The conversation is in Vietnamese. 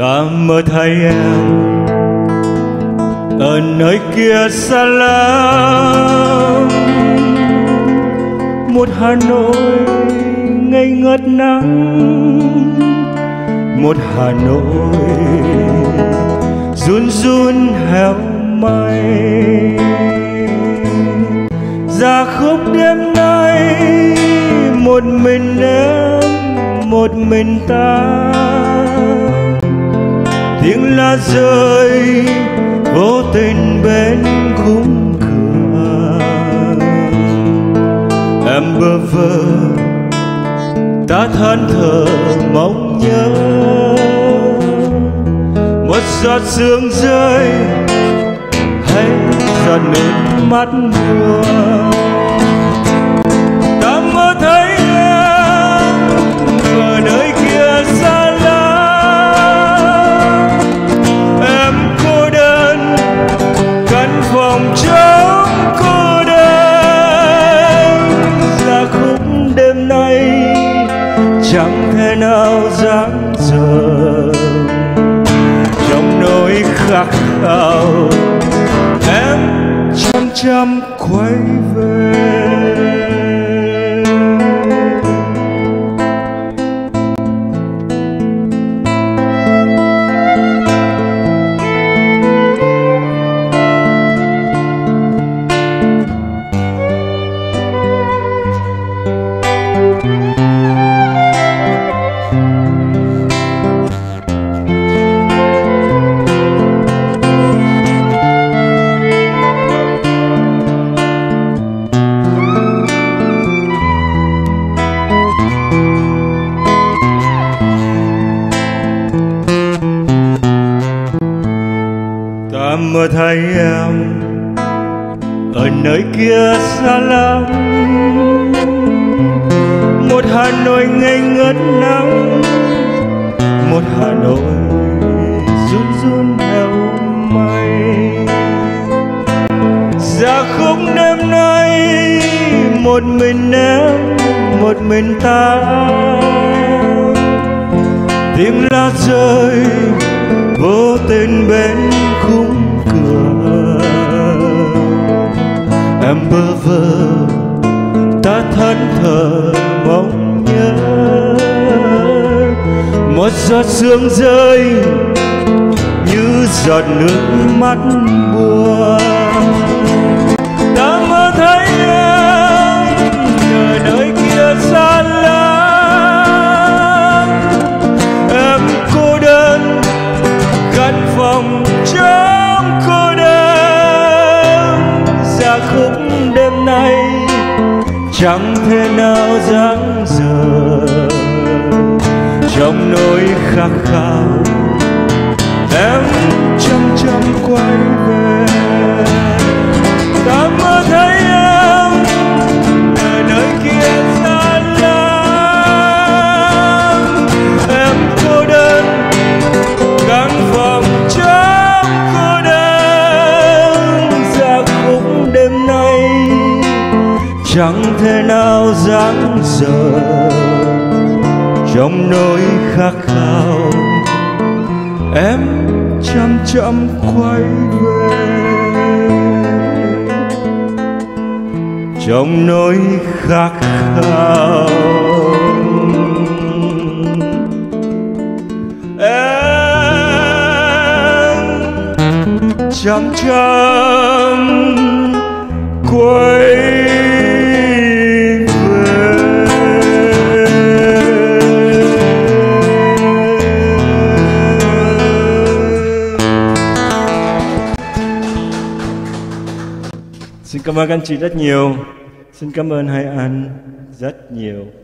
Ta mơ thấy em ở nơi kia xa lắm, một Hà Nội ngây ngất nắng, một Hà Nội run run heo may. Ra khúc đêm nay một mình em, một mình ta, tiếng lá rơi vô tình bên khung cửa. Em bơ vơ ta than thở mong nhớ, một giọt sương rơi hay giọt nước mắt mưa. Ta mơ thấy em ở nơi kia xa lắm, em cô đơn căn phòng trống cô đơn. Ra khúc đêm nay chẳng thể nào dáng dở, trong nỗi khát khao em chăm chăm quay về. Ta mơ thấy em ở nơi kia xa lắm, một Hà Nội ngây ngất nắng, một Hà Nội run run heo may. Ra khúc đêm nay một mình em, một mình ta, tiếng lá rơi vô tình bên khung cửa. Em bơ vơ ta thẫn thờ mong nhớ, một giọt sương rơi như giọt nước mắt buồn. Ta mơ thấy em ở nơi kia xa lắm, em cô đơn căn phòng trống cô đơn. Ra khúc đêm nay chẳng thể nào dáng dở, trong nỗi khát khao em chăm chăm quay về. Ta mơ thấy em ở nơi kia xa lắm, em cô đơn căn phòng trống cô đơn. Ra khúc đêm nay chẳng thể nào dáng dở, trong nỗi khát khao em chăm chăm quay về. Trong nỗi khát khao em chăm chăm quay về. Xin cảm ơn các anh chị rất nhiều. Xin cảm ơn hai anh rất nhiều.